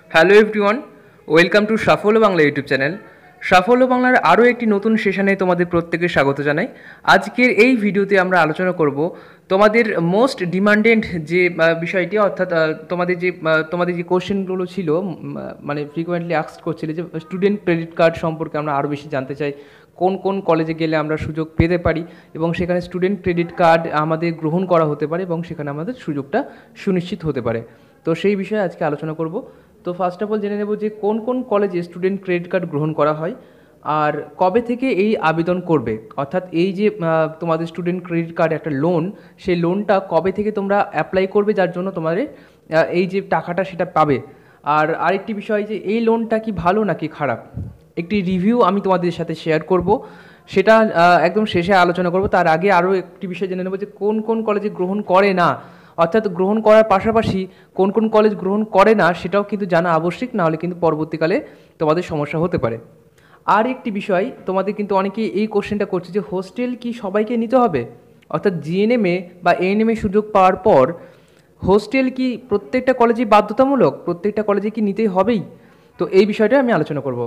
Hello everyone, welcome to সাফল্য Bangla YouTube channel. সাফল্য বাংলার আরও একটি নতুন সেশনে তোমাদের প্রত্যেকে স্বাগত জানাই। আজকের এই ভিডিওতে আমরা আলোচনা করব তোমাদের মোস্ট ডিমান্ডেড যে বিষয়টি, অর্থাৎ তোমাদের যে কোশ্চেনগুলো ছিল, মানে ফ্রিকোয়েন্টলি আস্কড করছিলে যে স্টুডেন্ট ক্রেডিট কার্ড সম্পর্কে আমরা আরও বেশি জানতে চাই। কোন কোন কলেজে গেলে আমরা সুযোগ পেতে পারি এবং সেখানে স্টুডেন্ট ক্রেডিট কার্ড আমাদের গ্রহণ করা হতে পারে এবং সেখানে আমাদের সুযোগটা সুনিশ্চিত হতে পারে। তো সেই বিষয়ে আজকে আলোচনা করব। তো ফার্স্ট অফ অল জেনে নেব যে কোন কোন কলেজে স্টুডেন্ট ক্রেডিট কার্ড গ্রহণ করা হয় আর কবে থেকে এই আবেদন করবে, অর্থাৎ এই যে তোমাদের স্টুডেন্ট ক্রেডিট কার্ড একটা লোন, সেই লোনটা কবে থেকে তোমরা অ্যাপ্লাই করবে যার জন্য তোমাদের এই যে টাকাটা সেটা পাবে। আর আরেকটি বিষয় যে এই লোনটা কি ভালো নাকি খারাপ, একটি রিভিউ আমি তোমাদের সাথে শেয়ার করব, সেটা একদম শেষে আলোচনা করব। তার আগে আরও একটি বিষয় জেনে নেব যে কোন কোন কলেজে গ্রহণ করে না, অর্থাৎ গ্রহণ করার পাশাপাশি কোন কোন কলেজ গ্রহণ করে না সেটাও কিন্তু জানা আবশ্যিক, না হলে কিন্তু পরবর্তীকালে তোমাদের সমস্যা হতে পারে। আর একটি বিষয়, তোমাদের কিন্তু অনেকেই এই কোশ্চেনটা করছে যে হোস্টেল কি সবাইকে নিতে হবে, অর্থাৎ জিএনএমে বা এএনএমে সুযোগ পাওয়ার পর হোস্টেল কি প্রত্যেকটা কলেজেই বাধ্যতামূলক, প্রত্যেকটা কলেজে কি নিতেই হবেই? তো এই বিষয়টা আমি আলোচনা করব।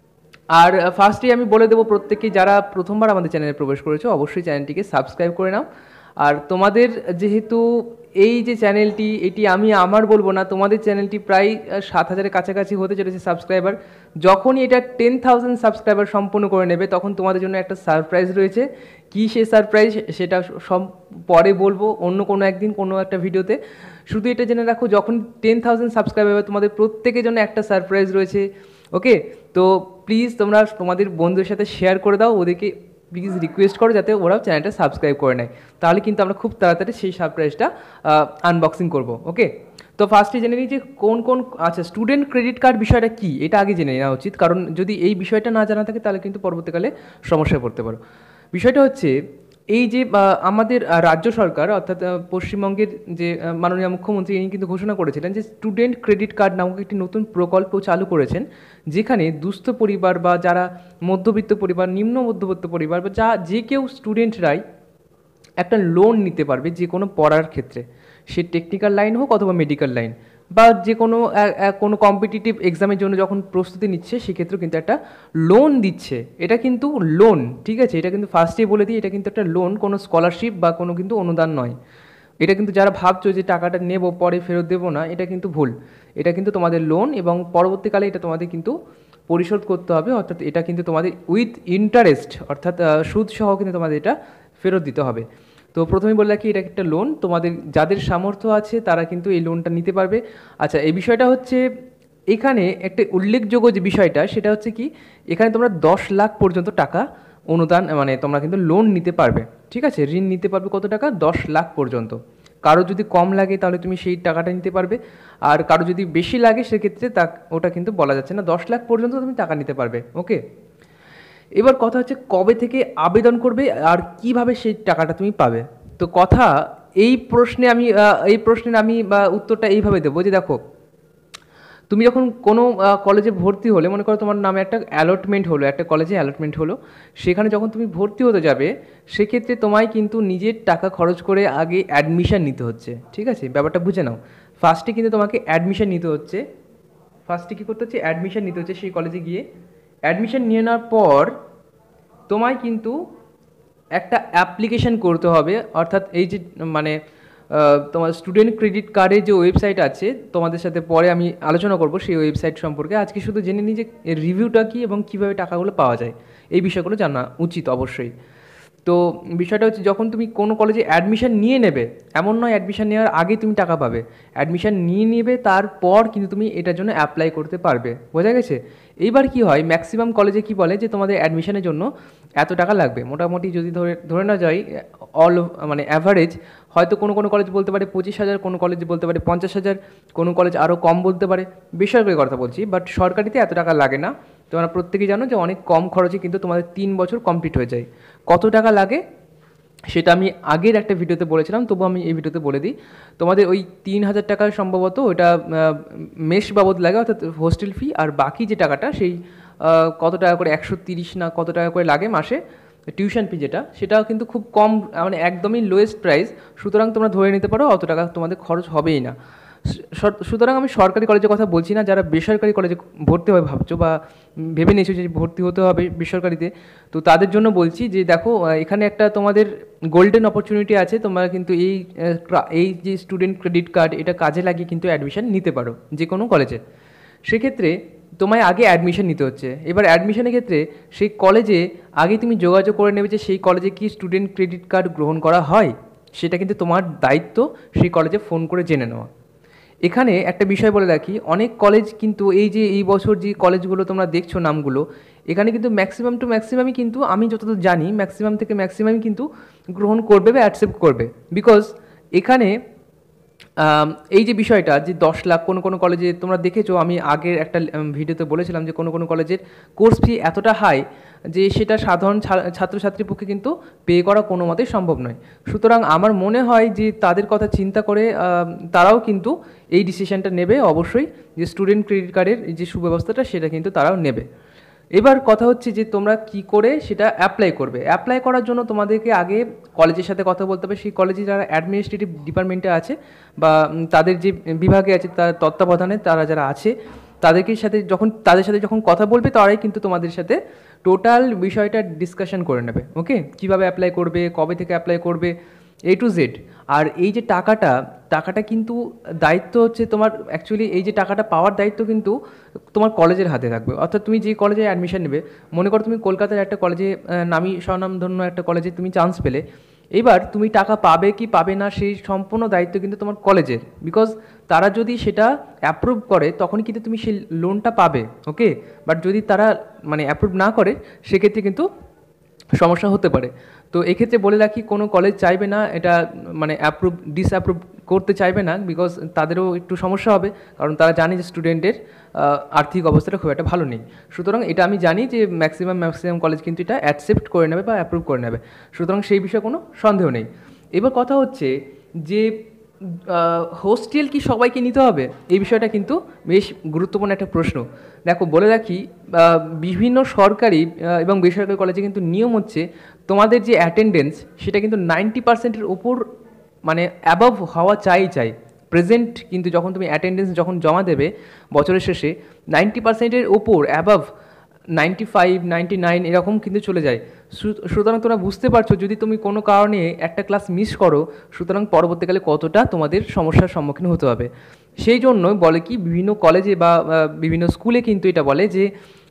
আর ফার্স্টেই আমি বলে দেবো প্রত্যেককে, যারা প্রথমবার আমাদের চ্যানেলে প্রবেশ করেছো অবশ্যই চ্যানেলটিকে সাবস্ক্রাইব করে নাও। আর তোমাদের যেহেতু এই যে চ্যানেলটি, এটি আমি আমার বলবো না, তোমাদের চ্যানেলটি প্রায় 7,000-এর কাছাকাছি হতে চলেছে সাবস্ক্রাইবার। যখনই এটা 10,000 সাবস্ক্রাইবার সম্পূর্ণ করে নেবে তখন তোমাদের জন্য একটা সারপ্রাইজ রয়েছে। কী সেই সারপ্রাইজ সেটা সব পরে বলবো অন্য কোনো একদিন কোনো একটা ভিডিওতে। শুধু এটা জেনে রাখো, যখন 10,000 সাবস্ক্রাইবার হবে তোমাদের প্রত্যেকের জন্য একটা সারপ্রাইজ রয়েছে। ওকে, তো প্লিজ তোমরা তোমাদের বন্ধুদের সাথে শেয়ার করে দাও, ওদেরকে প্লিজ রিকোয়েস্ট করো যাতে ওরাও চ্যানেলটা সাবস্ক্রাইব করে নেয়, তাহলে কিন্তু আমরা খুব তাড়াতাড়ি সেই সারপ্রাইজটা আনবক্সিং করব। ওকে, তো ফার্স্টে জেনে নিই যে কোন কোন, আচ্ছা স্টুডেন্ট ক্রেডিট কার্ড বিষয়টা কী এটা আগে জেনে নেওয়া উচিত, কারণ যদি এই বিষয়টা না জানা থাকে তাহলে কিন্তু পরবর্তীকালে সমস্যায় পড়তে পারো। বিষয়টা হচ্ছে এই যে আমাদের রাজ্য সরকার, অর্থাৎ পশ্চিমবঙ্গের যে মাননীয় মুখ্যমন্ত্রী, ইনি কিন্তু ঘোষণা করেছিলেন যে স্টুডেন্ট ক্রেডিট কার্ড নামক একটি নতুন প্রকল্প চালু করেছেন, যেখানে দুস্থ পরিবার বা যারা মধ্যবিত্ত পরিবার, নিম্ন মধ্যবিত্ত পরিবার বা যে কেউ স্টুডেন্টরাই একটা লোন নিতে পারবে যে কোনো পড়ার ক্ষেত্রে, সে টেকনিক্যাল লাইন হোক অথবা মেডিকেল লাইন, বা যে কোনো কোনো কম্পিটিটিভ এক্সামের জন্য যখন প্রস্তুতি নিচ্ছে সেক্ষেত্রেও কিন্তু একটা লোন দিচ্ছে। এটা কিন্তু লোন, ঠিক আছে, এটা কিন্তু ফার্স্টেই বলে দিই, এটা কিন্তু একটা লোন, কোনো স্কলারশিপ বা কোনো কিন্তু অনুদান নয়। এটা কিন্তু যারা ভাবছো যে টাকাটা নেব পরে ফেরত দেবো না, এটা কিন্তু ভুল। এটা কিন্তু তোমাদের লোন এবং পরবর্তীকালে এটা তোমাদের কিন্তু পরিশোধ করতে হবে, অর্থাৎ এটা কিন্তু তোমাদের উইথ ইন্টারেস্ট, অর্থাৎ সুদ সহ কিন্তু তোমাদের এটা ফেরত দিতে হবে। তো প্রথমেই বলে রাখি, এটা একটা লোন, তোমাদের যাদের সামর্থ্য আছে তারা কিন্তু এই লোনটা নিতে পারবে। আচ্ছা, এই বিষয়টা হচ্ছে এখানে একটা উল্লেখযোগ্য যে বিষয়টা সেটা হচ্ছে কি, এখানে তোমরা 10 লাখ পর্যন্ত টাকা অনুদান, মানে তোমরা কিন্তু লোন নিতে পারবে, ঠিক আছে, ঋণ নিতে পারবে কত টাকা, 10 লাখ পর্যন্ত। কারো যদি কম লাগে তাহলে তুমি সেই টাকাটা নিতে পারবে, আর কারো যদি বেশি লাগে সেক্ষেত্রে ওটা কিন্তু বলা যাচ্ছে না, 10 লাখ পর্যন্ত তুমি টাকা নিতে পারবে। ওকে, এবার কথা হচ্ছে কবে থেকে আবেদন করবে আর কিভাবে সেই টাকাটা তুমি পাবে। তো কথা এই প্রশ্নের আমি উত্তরটা এইভাবে দেবো যে দেখো, তুমি যখন কোনো কলেজে ভর্তি হলে, মনে করো তোমার নামে একটা অ্যালটমেন্ট হলো, একটা কলেজে অ্যালটমেন্ট হলো, সেখানে যখন তুমি ভর্তি হতে যাবে সেক্ষেত্রে তোমায় কিন্তু নিজের টাকা খরচ করে আগে অ্যাডমিশন নিতে হচ্ছে, ঠিক আছে, ব্যাপারটা বুঝে নাও। ফার্স্টে কিন্তু তোমাকে অ্যাডমিশন নিতে হচ্ছে, ফার্স্টে কী করতে হচ্ছে, অ্যাডমিশন নিতে হচ্ছে সেই কলেজে গিয়ে। অ্যাডমিশন নিয়ে নেওয়ার পর তোমায় কিন্তু একটা অ্যাপ্লিকেশন করতে হবে, অর্থাৎ এই যে মানে তোমার স্টুডেন্ট ক্রেডিট কার্ডের যে ওয়েবসাইট আছে, তোমাদের সাথে পরে আমি আলোচনা করব সেই ওয়েবসাইট সম্পর্কে। আজকে শুধু জেনে নিই যে এর রিভিউটা কী এবং কীভাবে টাকাগুলো পাওয়া যায়, এই বিষয়গুলো জানা উচিত অবশ্যই। তো বিষয়টা হচ্ছে, যখন তুমি কোনো কলেজে অ্যাডমিশন নিয়ে নেবে, এমন নয় অ্যাডমিশন নেওয়ার আগে তুমি টাকা পাবে, অ্যাডমিশন নিয়ে নেবে তারপর কিন্তু তুমি এটার জন্য অ্যাপ্লাই করতে পারবে, বোঝা গেছে? এইবার কি হয়, ম্যাক্সিমাম কলেজে কি বলে যে তোমাদের অ্যাডমিশনের জন্য এত টাকা লাগবে, মোটামুটি যদি ধরে না যাই মানে অ্যাভারেজ, হয়তো কোনো কোনো কলেজ বলতে পারে 25,000, কোনো কলেজ বলতে পারে 50,000, কোনো কলেজ আরও কম বলতে পারে, বেসরকারি কথা বলছি, বাট সরকারিতে এত টাকা লাগে না। তোমরা প্রত্যেকেই জানো যে অনেক কম খরচে কিন্তু তোমাদের 3 বছর কমপ্লিট হয়ে যায়। কত টাকা লাগে সেটা আমি আগের একটা ভিডিওতে বলেছিলাম, তবু আমি এই ভিডিওতে বলে দিই। তোমাদের ওই 3,000 টাকা সম্ভবত ওটা মেস বাবদ লাগে, অর্থাৎ হোস্টেল ফি, আর বাকি যে টাকাটা সেই কত টাকা করে 130 না কত টাকা করে লাগে মাসে টিউশন ফি, সেটাও কিন্তু খুব কম, মানে একদমই লোয়েস্ট প্রাইস। সুতরাং তোমরা ধরে নিতে পারো অত টাকা তোমাদের খরচ হবেই না। সুতরাং আমি সরকারি কলেজের কথা বলছি না, যারা বেসরকারি কলেজে ভর্তি হবে ভাবছো বা ভেবে নিয়েছো যে ভর্তি হতে হবে বেসরকারিতে, তো তাদের জন্য বলছি যে দেখো, এখানে একটা তোমাদের গোল্ডেন অপরচুনিটি আছে। তোমরা কিন্তু এই যে স্টুডেন্ট ক্রেডিট কার্ড, এটা কাজে লাগিয়ে কিন্তু অ্যাডমিশন নিতে পারো যে কোনো কলেজে। সেক্ষেত্রে তোমায় আগে অ্যাডমিশন নিতে হচ্ছে। এবার অ্যাডমিশনের ক্ষেত্রে সেই কলেজে আগে তুমি যোগাযোগ করে নেবে যে সেই কলেজে কি স্টুডেন্ট ক্রেডিট কার্ড গ্রহণ করা হয়, সেটা কিন্তু তোমার দায়িত্ব সেই কলেজে ফোন করে জেনে নেওয়া। এখানে একটা বিষয় বলে রাখি, অনেক কলেজ কিন্তু এই বছর যে কলেজগুলো তোমরা দেখছো নামগুলো, এখানে কিন্তু ম্যাক্সিমাম টু ম্যাক্সিমামই কিন্তু, আমি যতদূর জানি ম্যাক্সিমাম থেকে ম্যাক্সিমামই কিন্তু গ্রহণ করবে বা অ্যাকসেপ্ট করবে। বিকজ এখানে এই যে বিষয়টা যে 10 লাখ কোনো কোনো কলেজে তোমরা দেখেছো, আমি আগের একটা ভিডিওতে বলেছিলাম যে কোনো কোনো কলেজের কোর্স ফি এতটা হাই যে সেটা সাধারণ ছাত্রছাত্রীর পক্ষে কিন্তু পে করা কোনো মতেই সম্ভব নয়। সুতরাং আমার মনে হয় যে তাদের কথা চিন্তা করে তারাও কিন্তু এই ডিসিশনটা নেবে অবশ্যই, যে স্টুডেন্ট ক্রেডিট কার্ডের যে সুব্যবস্থাটা সেটা কিন্তু তারাও নেবে। এবার কথা হচ্ছে যে তোমরা কি করে সেটা অ্যাপ্লাই করবে। অ্যাপ্লাই করার জন্য তোমাদেরকে আগে কলেজের সাথে কথা বলতে হবে। সেই কলেজে যারা অ্যাডমিনিস্ট্রেটিভ ডিপার্টমেন্টে আছে বা তাদের যে বিভাগে আছে, তার তত্ত্বাবধানে তারা যারা আছে, তাদের সাথে যখন কথা বলবে, তারাই কিন্তু তোমাদের সাথে টোটাল বিষয়টা ডিসকাশন করে নেবে। ওকে, কীভাবে অ্যাপ্লাই করবে, কবে থেকে অ্যাপ্লাই করবে, A to Z। আর এই যে টাকাটা কিন্তু দায়িত্ব হচ্ছে তোমার, অ্যাকচুয়ালি এই যে টাকাটা পাওয়ার দায়িত্ব কিন্তু তোমার কলেজের হাতে থাকবে। অর্থাৎ তুমি যে কলেজে অ্যাডমিশন নেবে, মনে করো তুমি কলকাতার একটা কলেজে, নামী স্বনামধন্য একটা কলেজে তুমি চান্স পেলে, এবার তুমি টাকা পাবে কি পাবে না সেই সম্পূর্ণ দায়িত্ব কিন্তু তোমার কলেজের। বিকজ তারা যদি সেটা অ্যাপ্রুভ করে তখনই কিন্তু তুমি সেই লোনটা পাবে। ওকে, বাট যদি তারা মানে অ্যাপ্রুভ না করে, সেক্ষেত্রে কিন্তু সমস্যা হতে পারে। তো এক্ষেত্রে বলে রাখি, কোনো কলেজ চাইবে না এটা মানে ডিসঅ্যাপ্রুভ করতে চাইবে না, বিকজ তাদেরও একটু সমস্যা হবে, কারণ তারা জানে যে স্টুডেন্টের আর্থিক অবস্থাটা খুব একটা ভালো নেই। সুতরাং এটা আমি জানি যে ম্যাক্সিমাম কলেজ কিন্তু এটা অ্যাকসেপ্ট করে নেবে বা অ্যাপ্রুভ করে নেবে। সুতরাং সেই বিষয়ে কোনো সন্দেহ নেই। এবার কথা হচ্ছে যে হোস্টেল কি সবাইকে নিতে হবে, এই বিষয়টা কিন্তু বেশ গুরুত্বপূর্ণ একটা প্রশ্ন। দেখো বলে রাখি, বিভিন্ন সরকারি এবং বেসরকারি কলেজে কিন্তু নিয়ম হচ্ছে তোমাদের যে অ্যাটেন্ডেন্স সেটা কিন্তু 90%-এর ওপর মানে অ্যাবভ হওয়া চাই। প্রেজেন্ট কিন্তু যখন তুমি অ্যাটেন্ডেন্স যখন জমা দেবে বছরের শেষে, 90%-এর ওপর অ্যাবভ 95, 99 এরকম কিন্তু চলে যায়। সুতরাং তোমরা বুঝতে পারছো, যদি তুমি কোনো কারণে একটা ক্লাস মিস করো, সুতরাং পরবর্তীকালে কতটা তোমাদের সমস্যার সম্মুখীন হতে হবে। সেই জন্য বলে কি, বিভিন্ন কলেজে বা বিভিন্ন স্কুলে কিন্তু এটা বলে যে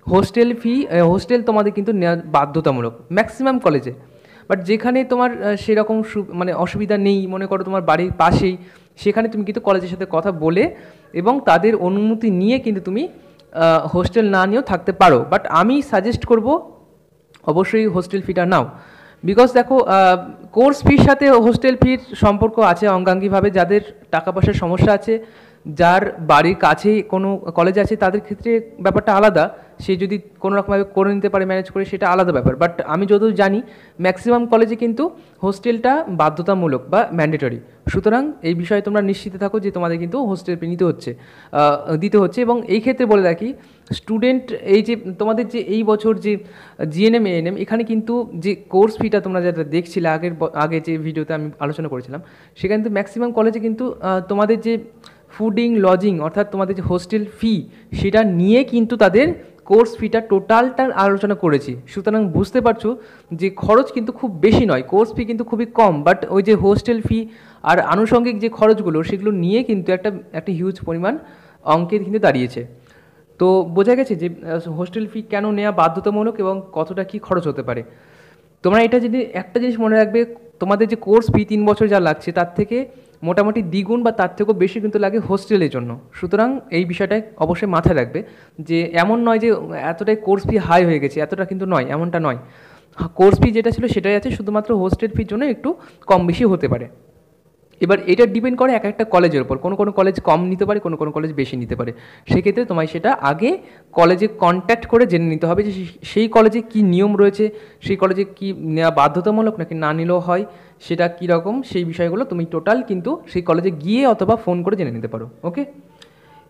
হোস্টেল তোমাদের কিন্তু নেওয়া বাধ্যতামূলক ম্যাক্সিমাম কলেজে। বাট যেখানে তোমার সেরকম মানে অসুবিধা নেই, মনে করো তোমার বাড়ির পাশেই, সেখানে তুমি কিন্তু কলেজের সাথে কথা বলে এবং তাদের অনুমতি নিয়ে কিন্তু তুমি হোস্টেল না নিয়েও থাকতে পারো। বাট আমি সাজেস্ট করব অবশ্যই হোস্টেল ফিটা নাও। বিকজ দেখো, কোর্স ফির সাথে হোস্টেল ফির সম্পর্ক আছে অঙ্গাঙ্গিভাবে। যাদের টাকা পয়সার সমস্যা আছে, যার বাড়ির কাছেই কোনো কলেজ আছে, তাদের ক্ষেত্রে ব্যাপারটা আলাদা। সে যদি কোনো রকমভাবে করে নিতে পারে, ম্যানেজ করে, সেটা আলাদা ব্যাপার। বাট আমি যতদূর জানি ম্যাক্সিমাম কলেজে কিন্তু হোস্টেলটা বাধ্যতামূলক বা ম্যান্ডেটরি। সুতরাং এই বিষয়ে তোমরা নিশ্চিত থাকো যে তোমাদের কিন্তু হোস্টেল ফি দিতে হচ্ছে। এবং এই ক্ষেত্রে বলে রাখি, স্টুডেন্ট এই যে তোমাদের যে এই বছর যে জিএনএম এএনএম, এখানে কিন্তু যে কোর্স ফিটা তোমরা যেটা দেখছিলে আগে যে ভিডিওতে আমি আলোচনা করেছিলাম, সেখানে কিন্তু ম্যাক্সিমাম কলেজে কিন্তু তোমাদের যে ফুডিং লজিং অর্থাৎ তোমাদের যে হোস্টেল ফি, সেটা নিয়ে কিন্তু তাদের কোর্স ফিটা টোটালটা আলোচনা করেছি। সুতরাং বুঝতে পারছো যে খরচ কিন্তু খুব বেশি নয়, কোর্স ফি কিন্তু খুবই কম। বাট ওই যে হোস্টেল ফি আর আনুষঙ্গিক যে খরচগুলো, সেগুলো নিয়ে কিন্তু একটা হিউজ পরিমাণ অঙ্কের কিন্তু দাঁড়িয়েছে। তো বোঝা গেছে যে হোস্টেল ফি কেন নেওয়া বাধ্যতামূলক এবং কতটা কি খরচ হতে পারে। তোমরা এটা যদি একটা জিনিস মনে রাখবে, তোমাদের যে কোর্স ফি 3 বছর যা লাগছে, তার থেকে মোটামুটি দ্বিগুণ বা তার থেকেও বেশি কিন্তু লাগে হোস্টেলের জন্য। সুতরাং এই বিষয়টাই অবশ্যই মাথায় রাখবে যে এমন নয় যে এতটাই কোর্স ফি হাই হয়ে গেছে, এতটা কিন্তু নয়, এমনটা নয়। কোর্স ফি যেটা ছিল সেটাই আছে, শুধুমাত্র হোস্টেল ফির জন্য একটু কম বেশি হতে পারে। এবার এটা ডিপেন্ড করে এক একটা কলেজের উপর, কোনো কোনো কলেজ কম নিতে পারে, কোনো কোনো কলেজ বেশি নিতে পারে। সেক্ষেত্রে তোমায় সেটা আগে কলেজে কন্ট্যাক্ট করে জেনে নিতে হবে যে সেই কলেজে কী নিয়ম রয়েছে, সেই কলেজে কি নেওয়া বাধ্যতামূলক নাকি না নিলেও হয়, সেটা কীরকম, সেই বিষয়গুলো তুমি টোটাল কিন্তু সেই কলেজে গিয়ে অথবা ফোন করে জেনে নিতে পারো। ওকে,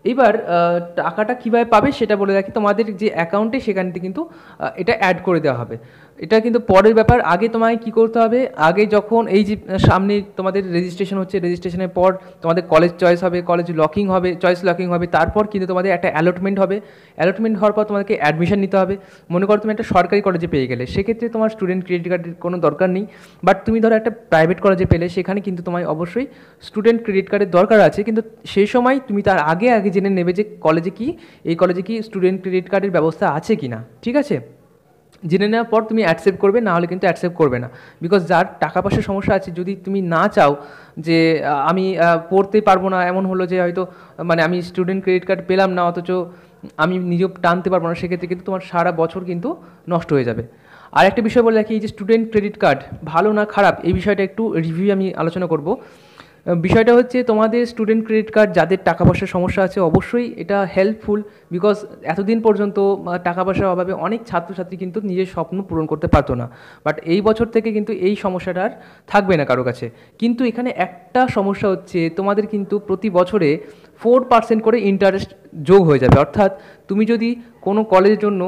এবার টাকাটা কীভাবে পাবে সেটা বলে রাখি, তোমাদের যে অ্যাকাউন্টে সেখানতে কিন্তু এটা অ্যাড করে দেওয়া হবে। এটা কিন্তু পরের ব্যাপার। আগে তোমায় কী করতে হবে, আগে যখন এই যে সামনে তোমাদের রেজিস্ট্রেশন হচ্ছে, রেজিস্ট্রেশনের পর তোমাদের কলেজ চয়েস হবে, কলেজ লকিং হবে, চয়েস লকিং হবে, তারপর কিন্তু তোমাদের একটা অ্যালটমেন্ট হবে। অ্যালটমেন্ট হওয়ার পর তোমাদেরকে অ্যাডমিশন নিতে হবে। মনে করো তুমি একটা সরকারি কলেজে পেয়ে গেলে, সেক্ষেত্রে তোমার স্টুডেন্ট ক্রেডিট কার্ডের কোনো দরকার নেই। বাট তুমি ধরো একটা প্রাইভেট কলেজে পেলে, সেখানে কিন্তু তোমায় অবশ্যই স্টুডেন্ট ক্রেডিট কার্ডের দরকার আছে। কিন্তু সেই সময় তুমি তার আগে জেনে নেবে যে কলেজে কি, এই কলেজে কি স্টুডেন্ট ক্রেডিট কার্ডের ব্যবস্থা আছে কি না, ঠিক আছে? জেনে নেওয়ার পর তুমি অ্যাকসেপ্ট করবে, না হলে কিন্তু অ্যাকসেপ্ট করবে না। বিকজ যার টাকা পয়সার সমস্যা আছে, যদি তুমি না চাও যে আমি পড়তে পারবো না, এমন হলো যে হয়তো মানে আমি স্টুডেন্ট ক্রেডিট কার্ড পেলাম না, অথচ আমি নিজেও টানতে পারবো না, সেক্ষেত্রে কিন্তু তোমার সারা বছর কিন্তু নষ্ট হয়ে যাবে। আর একটা বিষয় বলে রাখি, এই যে স্টুডেন্ট ক্রেডিট কার্ড ভালো না খারাপ, এই বিষয়টা একটু রিভিউ আমি আলোচনা করব। বিষয়টা হচ্ছে, তোমাদের স্টুডেন্ট ক্রেডিট কার্ড যাদের টাকা পয়সার সমস্যা আছে, অবশ্যই এটা হেল্পফুল। বিকজ এতদিন পর্যন্ত টাকা পয়সার অভাবে অনেক ছাত্রছাত্রী কিন্তু নিজের স্বপ্ন পূরণ করতে পারতো না। বাট এই বছর থেকে কিন্তু এই সমস্যাটা আর থাকবে না কারো কাছে। কিন্তু এখানে একটা সমস্যা হচ্ছে, তোমাদের কিন্তু প্রতি বছরে 4% করে ইন্টারেস্ট যোগ হয়ে যাবে। অর্থাৎ তুমি যদি কোনো কলেজের জন্য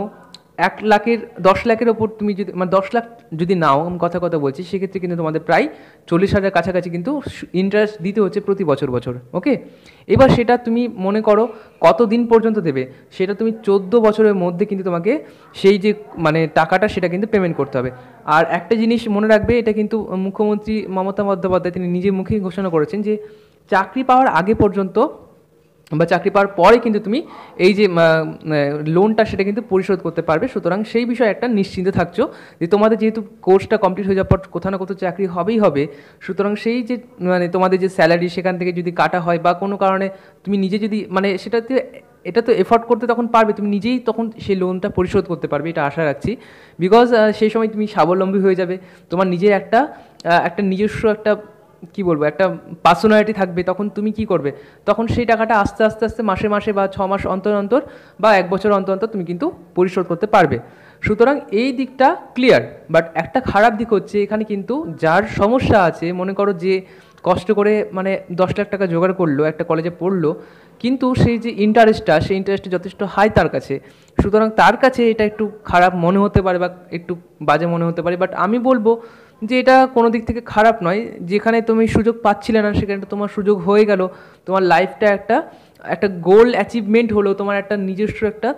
10 লাখের ওপর তুমি যদি মানে 10 লাখ যদি নাও, আমি কথা বলছি, সেক্ষেত্রে কিন্তু তোমাদের প্রায় 40,000 কাছাকাছি কিন্তু ইন্টারেস্ট দিতে হচ্ছে প্রতি বছর। ওকে, এবার সেটা তুমি মনে করো কত দিন পর্যন্ত দেবে, সেটা তুমি 14 বছরের মধ্যে কিন্তু তোমাকে সেই যে মানে টাকাটা সেটা কিন্তু পেমেন্ট করতে হবে। আর একটা জিনিস মনে রাখবে, এটা কিন্তু মুখ্যমন্ত্রী মমতা বন্দ্যোপাধ্যায় তিনি নিজের মুখেই ঘোষণা করেছেন যে চাকরি পাওয়ার আগে পর্যন্ত বা চাকরি পাওয়ার পরে কিন্তু তুমি এই যে লোনটা সেটা কিন্তু পরিশোধ করতে পারবে। সুতরাং সেই বিষয়ে একটা নিশ্চিন্তে থাকছো যে তোমাদের যেহেতু কোর্সটা কমপ্লিট হয়ে যাওয়ার পর কোথাও না কোথাও চাকরি হবেই হবে। সুতরাং সেই যে মানে তোমাদের যে স্যালারি সেখান থেকে যদি কাটা হয় বা কোনো কারণে তুমি নিজে যদি মানে সেটাতে এটা তো এফোর্ড করতে তখন পারবে, তুমি নিজেই তখন সেই লোনটা পরিশোধ করতে পারবে, এটা আশা রাখছি। বিকজ সেই সময় তুমি স্বাবলম্বী হয়ে যাবে, তোমার নিজের একটা নিজস্ব একটা কি বলবো একটা পার্সোনালিটি থাকবে। তখন তুমি কি করবে, তখন সেই টাকাটা আস্তে আস্তে আস্তে মাসে মাসে বা 6 মাস অন্তর অন্তর বা 1 বছর অন্তর অন্তর তুমি কিন্তু পরিশোধ করতে পারবে। সুতরাং এই দিকটা ক্লিয়ার। বাট একটা খারাপ দিক হচ্ছে, এখানে কিন্তু যার সমস্যা আছে, মনে করো যে কষ্ট করে মানে 10 লাখ টাকা জোগাড় করলো, একটা কলেজে পড়লো, কিন্তু সেই যে ইন্টারেস্টটা, সেই ইন্টারেস্টটা যথেষ্ট হাই তার কাছে। সুতরাং তার কাছে এটা একটু খারাপ মনে হতে পারে বা একটু বাজে মনে হতে পারে। বাট আমি বলবো যে এটা কোনো দিক থেকে খারাপ নয়। যেখানে তুমি সুযোগ পাচ্ছিলে না, সেখানে তোমার সুযোগ হয়ে গেল, তোমার লাইফটা একটা গোল অ্যাচিভমেন্ট হলো, তোমার একটা নিজস্ব একটা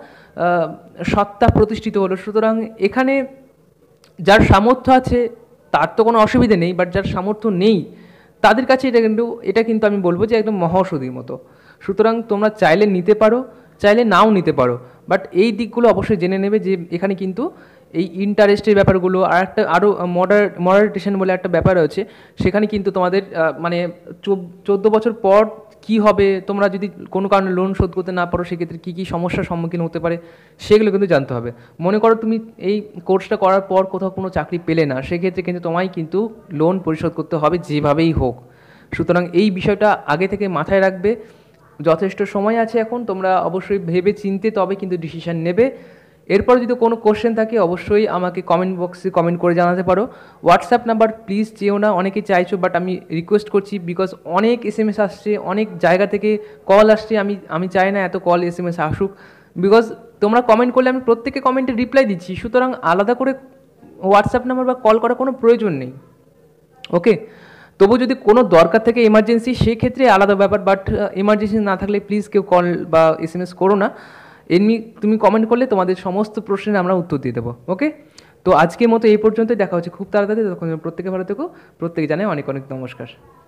সত্তা প্রতিষ্ঠিত হলো। সুতরাং এখানে যার সামর্থ্য আছে তার তো কোনো অসুবিধা নেই, বাট যার সামর্থ্য নেই তাদের কাছে এটা কিন্তু আমি বলবো যে একদম মহা ওষুধের মতো। সুতরাং তোমরা চাইলে নিতে পারো, চাইলে নাও নিতে পারো, বাট এই দিকগুলো অবশ্যই জেনে নেবে যে এখানে কিন্তু এই ইন্টারেস্টের ব্যাপারগুলো আর একটা আরও মডারেটেশন বলে একটা ব্যাপার আছে। সেখানে কিন্তু তোমাদের মানে 14 বছর পর কি হবে, তোমরা যদি কোনো কারণে লোন শোধ করতে না পারো, সেক্ষেত্রে কী কী সমস্যার সম্মুখীন হতে পারে সেগুলো কিন্তু জানতে হবে। মনে করো তুমি এই কোর্সটা করার পর কোথাও কোনো চাকরি পেলে না, সেক্ষেত্রে কিন্তু তোমায় কিন্তু লোন পরিশোধ করতে হবে যেভাবেই হোক। সুতরাং এই বিষয়টা আগে থেকে মাথায় রাখবে। যথেষ্ট সময় আছে এখন, তোমরা অবশ্যই ভেবে চিনতে তবে কিন্তু ডিসিশান নেবে। এরপর যদি কোনো কোশ্চেন থাকে অবশ্যই আমাকে কমেন্ট বক্সে কমেন্ট করে জানাতে পারো। হোয়াটসঅ্যাপ নাম্বার প্লিজ চেয়েও না, অনেকে চাইছো, বাট আমি রিকোয়েস্ট করছি, বিকজ অনেক SMS আসছে, অনেক জায়গা থেকে কল আসছে। আমি চাই না এত কল SMS আসুক, বিকজ তোমরা কমেন্ট করলে আমি প্রত্যেকে কমেন্টে রিপ্লাই দিচ্ছি। সুতরাং আলাদা করে হোয়াটসঅ্যাপ নাম্বার বা কল করার কোনো প্রয়োজন নেই। ওকে, তবু যদি কোনো দরকার থাকে এমার্জেন্সি, সেক্ষেত্রে আলাদা ব্যাপার। বাট এমার্জেন্সি না থাকলে প্লিজ কেউ কল বা SMS করো না। এমনি তুমি কমেন্ট করলে তোমাদের সমস্ত প্রশ্নের আমরা উত্তর দিয়ে দেবো। ওকে, তো আজকের মতো এই পর্যন্তই, দেখা হচ্ছে খুব তাড়াতাড়ি। তখন প্রত্যেকে ভালো থেকো, প্রত্যেকে জানাই অনেক অনেক নমস্কার।